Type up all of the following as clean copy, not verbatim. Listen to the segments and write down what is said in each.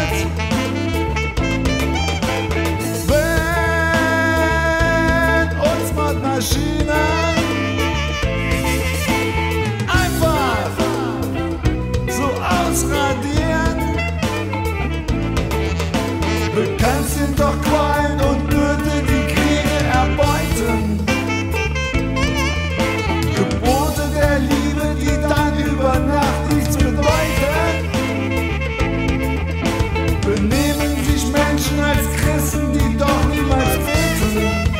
Wenn uns Mordmaschinen einfach so ausradieren, bekannt sind doch Qualen und Nöte, die Kriege erbeuten. Gebote der Liebe, die dann über Nacht nichts bedeuten. Benehmen sich Menschen als Christen, die doch niemals beten.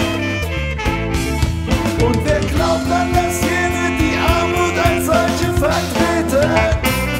Und wer glaubt an das jene, die Armut als solche vertreten?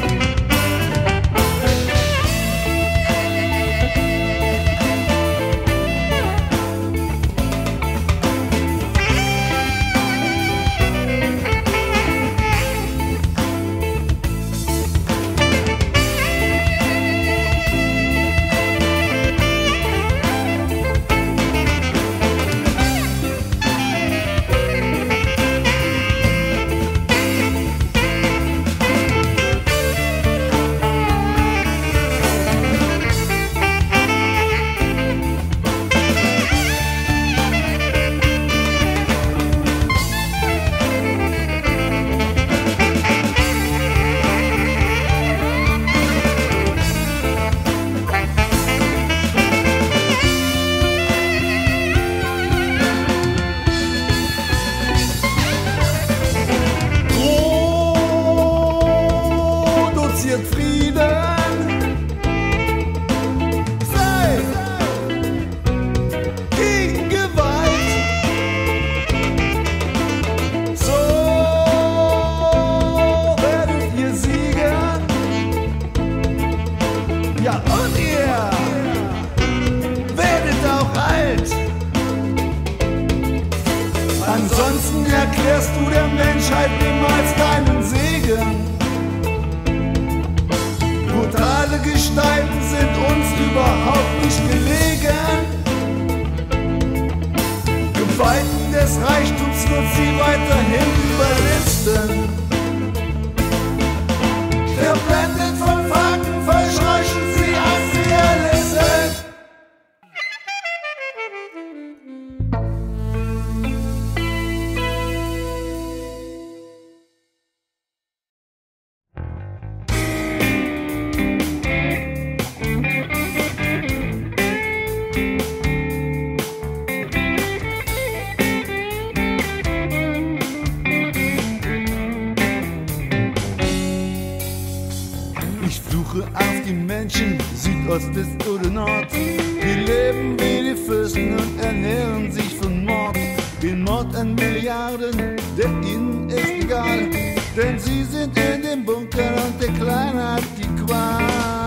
Frieden sei gegen Gewalt. So werdet ihr siegen. Ja, und ihr werdet auch alt. Ansonsten erklärst du der Menschheit niemals deinen Segen. Brutale Gestalten sind uns überhaupt nicht gelegen. Gewalten des Reichtums wird sie weiterhin überlisten. Verblendet von Fakten verscheuchen sie als Realisten. Ich fluche auf die Menschen, Südost, West oder Nord. Die leben wie die Fürsten und ernähren sich von Mord. Den Mord an Milliarden, der ihnen ist egal. Denn sie sind in dem Bunker und der Kleine hat die Qual.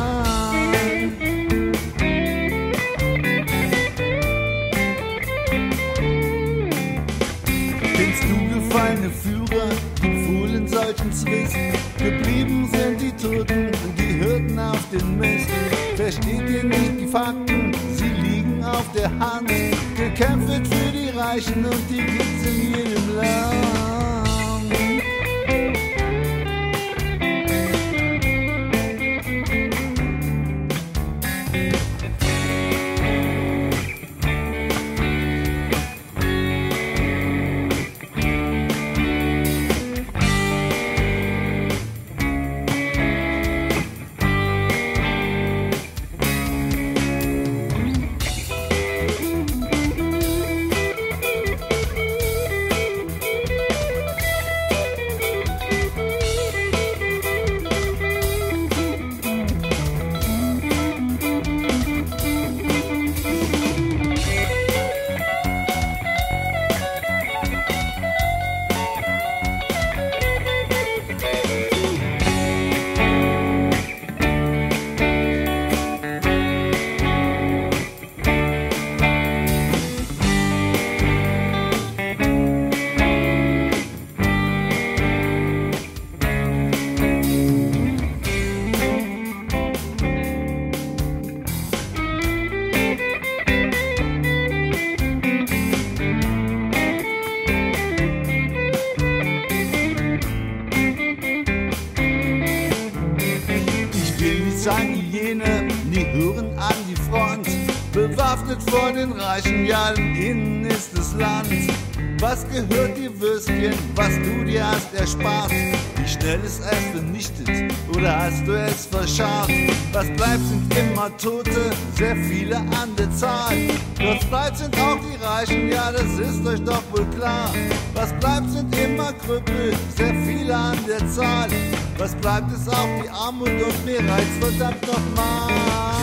Kennst du gefallene Führer, die befohlen solchen Zwist? Geblieben sind die Toten, die Hirten auf den Mist. Versteht ihr nicht die Fakten? Sie liegen auf der Hand. Gekämpft wird für die Reichen und die gibt's in jedem Land. bewaffnet vor den Reichen, ja, denn ihnen ist das Land. Was gehört dir Würstchen, was du dir hast erspart? Wie schnell ist es vernichtet oder hast du es verscharrt? Was bleibt sind immer Tote, sehr viele an der Zahl. Was bleibt sind auch die Reichen, ja, das ist euch doch wohl klar. Was bleibt sind immer Krüppel, sehr viele an der Zahl. Was bleibt ist auch die Armut und mir reizt verdammt nochmal.